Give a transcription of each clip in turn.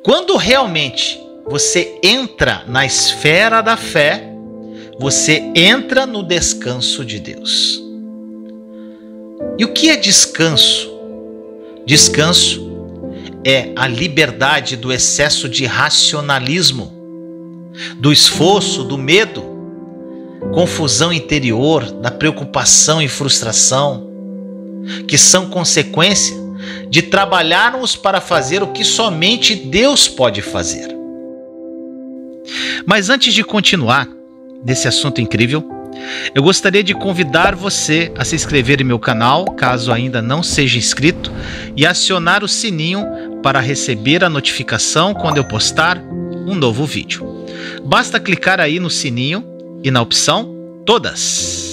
Quando realmente você entra na esfera da fé, você entra no descanso de Deus. E o que é descanso? Descanso é a liberdade do excesso de racionalismo, do esforço, do medo, confusão interior, da preocupação e frustração, que são consequência de trabalharmos para fazer o que somente Deus pode fazer. Mas antes de continuar nesse assunto incrível, eu gostaria de convidar você a se inscrever em meu canal, caso ainda não seja inscrito, e acionar o sininho para receber a notificação quando eu postar um novo vídeo. Basta clicar aí no sininho e na opção Todas.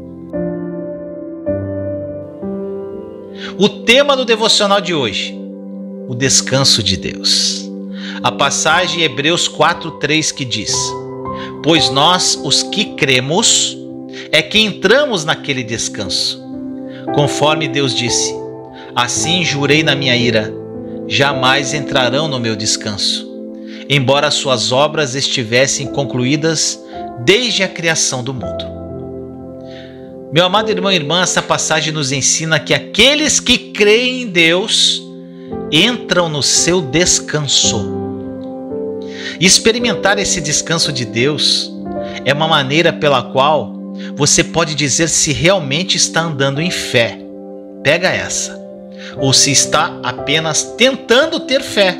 O tema do devocional de hoje: o descanso de Deus. A passagem Hebreus 4:3 que diz: pois nós, os que cremos, é que entramos naquele descanso. Conforme Deus disse: assim jurei na minha ira, jamais entrarão no meu descanso, embora suas obras estivessem concluídas desde a criação do mundo. Meu amado irmão e irmã, essa passagem nos ensina que aqueles que creem em Deus entram no seu descanso. E experimentar esse descanso de Deus é uma maneira pela qual você pode dizer se realmente está andando em fé. Pega essa. Ou se está apenas tentando ter fé.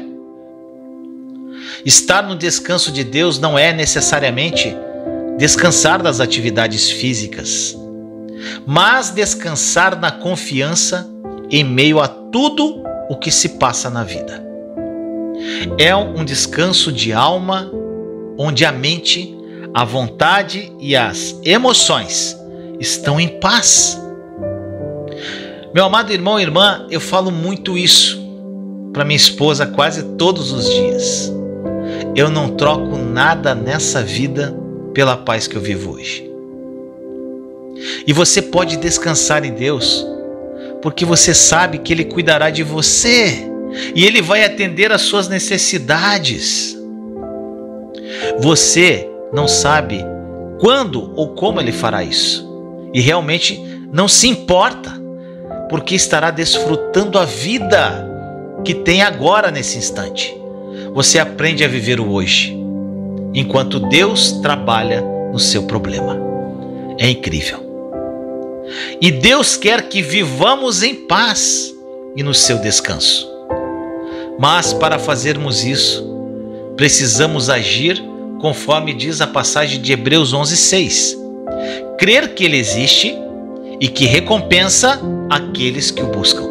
Estar no descanso de Deus não é necessariamente descansar das atividades físicas, mas descansar na confiança em meio a tudo o que se passa na vida. É um descanso de alma, onde a mente, a vontade e as emoções estão em paz. Meu amado irmão e irmã, eu falo muito isso para minha esposa quase todos os dias. Eu não troco nada nessa vida pela paz que eu vivo hoje. E você pode descansar em Deus, porque você sabe que Ele cuidará de você e Ele vai atender às suas necessidades. Você não sabe quando ou como Ele fará isso, e realmente não se importa, porque estará desfrutando a vida que tem agora nesse instante. Você aprende a viver o hoje, enquanto Deus trabalha no seu problema. É incrível. E Deus quer que vivamos em paz e no seu descanso. Mas para fazermos isso, precisamos agir conforme diz a passagem de Hebreus 11:6. Crer que Ele existe e que recompensa aqueles que o buscam.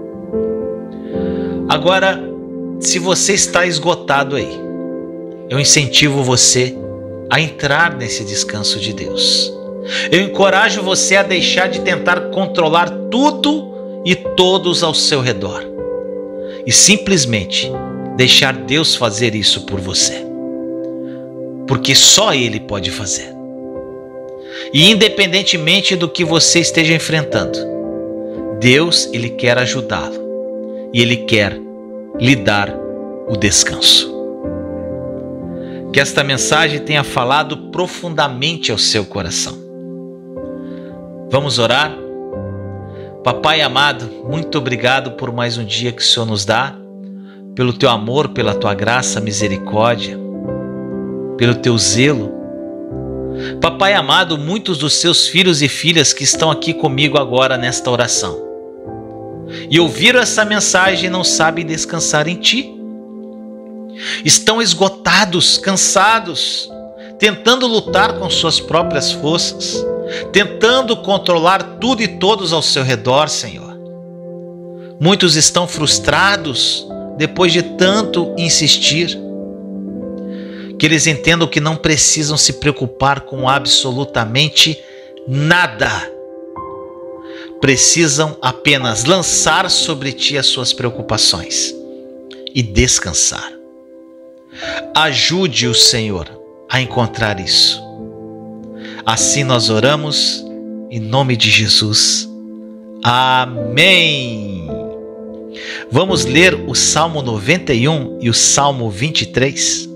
Agora, se você está esgotado aí, eu incentivo você a entrar nesse descanso de Deus. Eu encorajo você a deixar de tentar controlar tudo e todos ao seu redor e simplesmente deixar Deus fazer isso por você, porque só Ele pode fazer. E independentemente do que você esteja enfrentando, Deus, Ele quer ajudá-lo e Ele quer lhe dar o descanso. Que esta mensagem tenha falado profundamente ao seu coração. Vamos orar? Papai amado, muito obrigado por mais um dia que o Senhor nos dá, pelo teu amor, pela tua graça, misericórdia, pelo teu zelo. Papai amado, muitos dos seus filhos e filhas que estão aqui comigo agora nesta oração e ouviram essa mensagem e não sabem descansar em Ti. Estão esgotados, cansados, tentando lutar com suas próprias forças, tentando controlar tudo e todos ao seu redor, Senhor. Muitos estão frustrados depois de tanto insistir. Que eles entendam que não precisam se preocupar com absolutamente nada. Precisam apenas lançar sobre Ti as suas preocupações e descansar. Ajude o Senhor a encontrar isso. Assim nós oramos, em nome de Jesus. Amém. Vamos ler o Salmo 91 e o Salmo 23?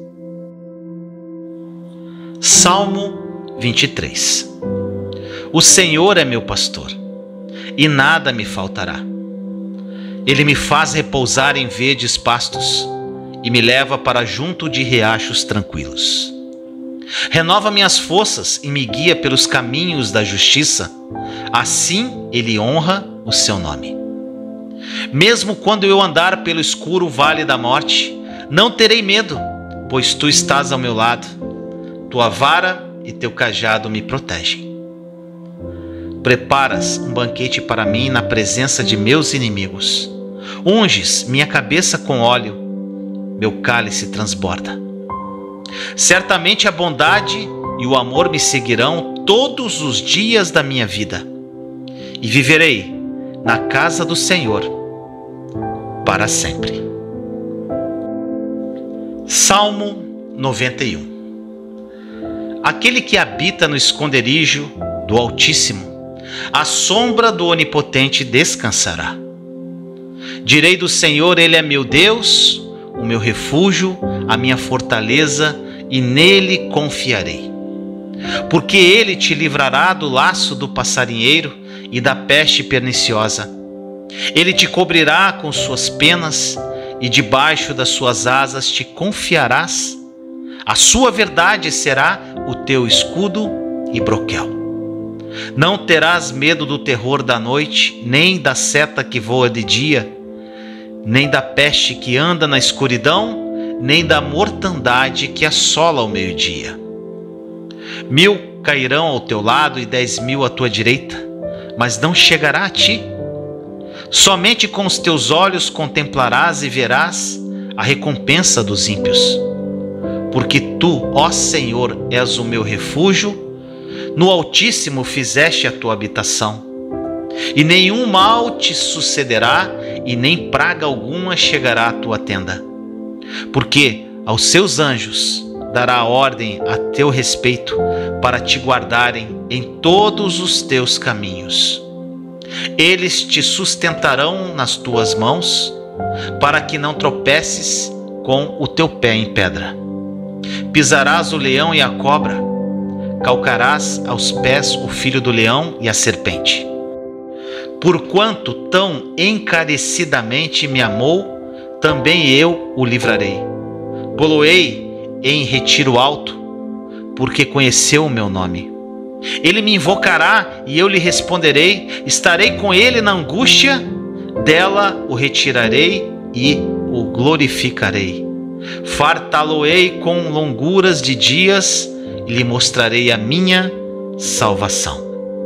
Salmo 23. O Senhor é meu pastor, e nada me faltará. Ele me faz repousar em verdes pastos e me leva para junto de riachos tranquilos. Renova minhas forças e me guia pelos caminhos da justiça. Assim ele honra o seu nome. Mesmo quando eu andar pelo escuro vale da morte, não terei medo, pois tu estás ao meu lado. Tua vara e teu cajado me protegem. Preparas um banquete para mim na presença de meus inimigos. Unges minha cabeça com óleo, meu cálice transborda. Certamente a bondade e o amor me seguirão todos os dias da minha vida, e viverei na casa do Senhor para sempre. Salmo 91. Aquele que habita no esconderijo do Altíssimo, à sombra do Onipotente descansará. Direi do Senhor, Ele é meu Deus, o meu refúgio, a minha fortaleza, e nele confiarei. Porque Ele te livrará do laço do passarinheiro e da peste perniciosa. Ele te cobrirá com suas penas, e debaixo das suas asas te confiarás. A sua verdade será o teu escudo e broquel. Não terás medo do terror da noite, nem da seta que voa de dia, nem da peste que anda na escuridão, nem da mortandade que assola ao meio-dia. 1000 cairão ao teu lado e 10.000 à tua direita, mas não chegará a ti. Somente com os teus olhos contemplarás e verás a recompensa dos ímpios. Porque tu, ó Senhor, és o meu refúgio, no Altíssimo fizeste a tua habitação. E nenhum mal te sucederá, e nem praga alguma chegará à tua tenda. Porque aos seus anjos dará ordem a teu respeito, para te guardarem em todos os teus caminhos. Eles te sustentarão nas tuas mãos, para que não tropeces com o teu pé em pedra. Pisarás o leão e a cobra, calcarás aos pés o filho do leão e a serpente. Porquanto tão encarecidamente me amou, também eu o livrarei. Pô-lo-ei em retiro alto, porque conheceu o meu nome. Ele me invocará e eu lhe responderei. Estarei com ele na angústia, dela o retirarei e o glorificarei. Fartá-lo-ei com longuras de dias e lhe mostrarei a minha salvação.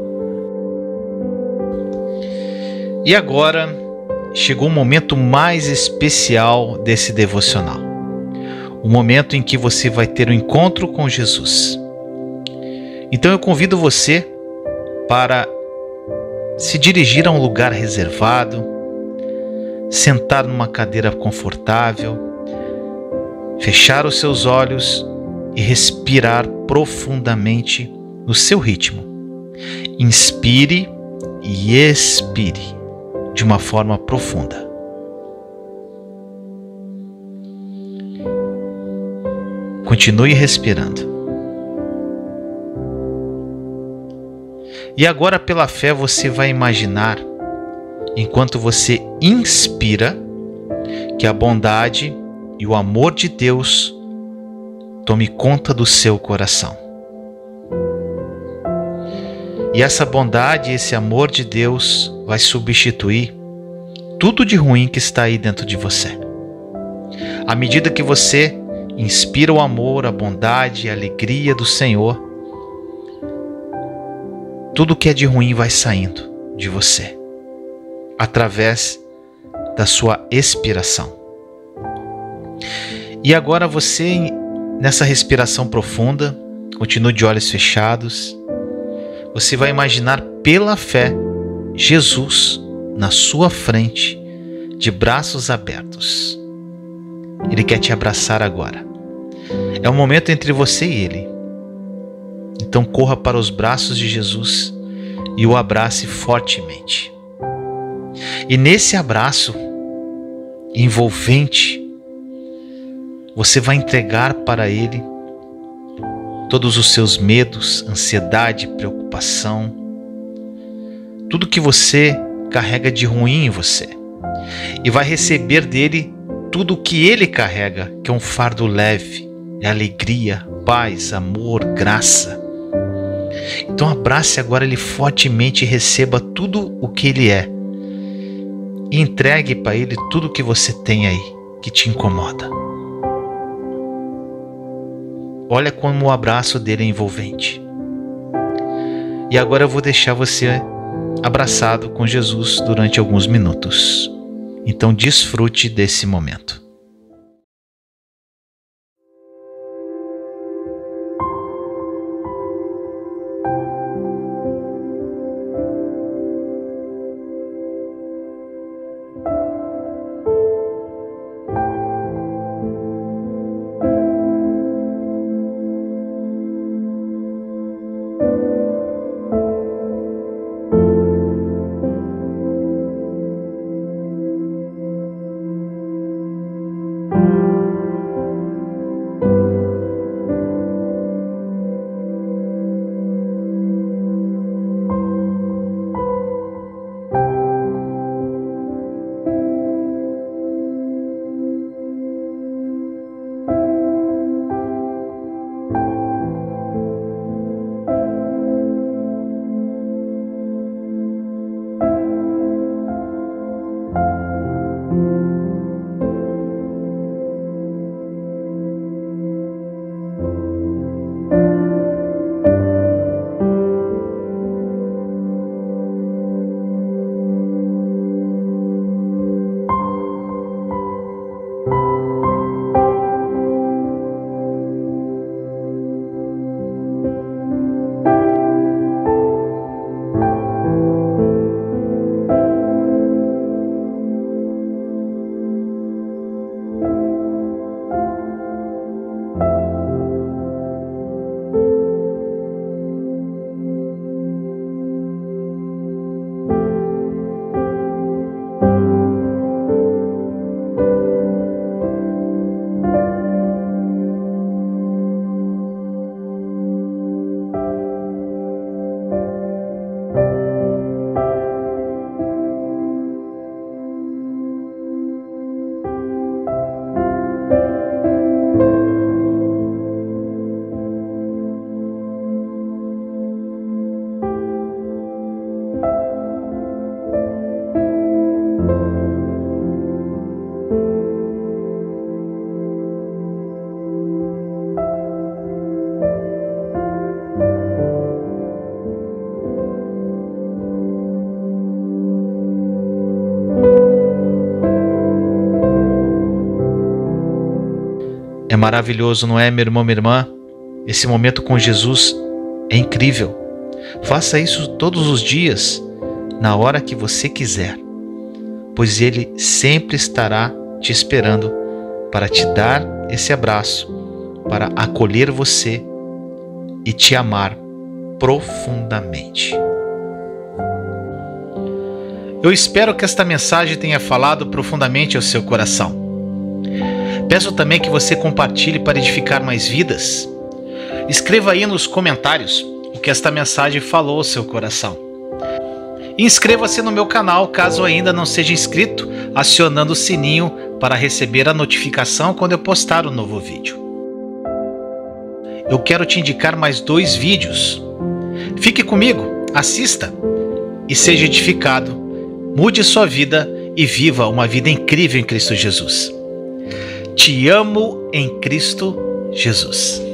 E agora chegou o momento mais especial desse devocional. O momento em que você vai ter um encontro com Jesus. Então eu convido você para se dirigir a um lugar reservado, sentar numa cadeira confortável, fechar os seus olhos e respirar profundamente no seu ritmo. Inspire e expire de uma forma profunda. Continue respirando. E agora, pela fé, você vai imaginar, enquanto você inspira, que a bondade e o amor de Deus tome conta do seu coração. E essa bondade e esse amor de Deus vai substituir tudo de ruim que está aí dentro de você. À medida que você inspira o amor, a bondade e a alegria do Senhor, tudo que é de ruim vai saindo de você, através da sua expiração. E agora você, nessa respiração profunda, continue de olhos fechados, você vai imaginar pela fé Jesus na sua frente, de braços abertos. Ele quer te abraçar agora. É um momento entre você e Ele. Então corra para os braços de Jesus e o abrace fortemente. E nesse abraço, envolvente. Você vai entregar para Ele todos os seus medos, ansiedade, preocupação, tudo que você carrega de ruim em você, e vai receber dele tudo o que Ele carrega, que é um fardo leve, é alegria, paz, amor, graça. Então abrace agora Ele fortemente e receba tudo o que Ele é, e entregue para Ele tudo o que você tem aí, que te incomoda. Olha como o abraço dele é envolvente. E agora eu vou deixar você abraçado com Jesus durante alguns minutos. Então desfrute desse momento. É maravilhoso, não é, meu irmão, minha irmã? Esse momento com Jesus é incrível. Faça isso todos os dias, na hora que você quiser, pois Ele sempre estará te esperando para te dar esse abraço, para acolher você e te amar profundamente. Eu espero que esta mensagem tenha falado profundamente ao seu coração. Peço também que você compartilhe para edificar mais vidas. Escreva aí nos comentários o que esta mensagem falou ao seu coração. E inscreva-se no meu canal caso ainda não seja inscrito, acionando o sininho para receber a notificação quando eu postar um novo vídeo. Eu quero te indicar mais 2 vídeos. Fique comigo, assista e seja edificado. Mude sua vida e viva uma vida incrível em Cristo Jesus. Te amo em Cristo Jesus.